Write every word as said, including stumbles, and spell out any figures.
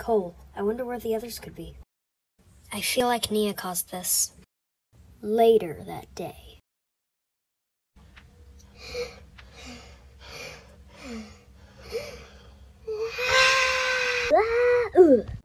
hole. I wonder where the others could be. I feel like Nia caused this. Later that day. Ah, ugh.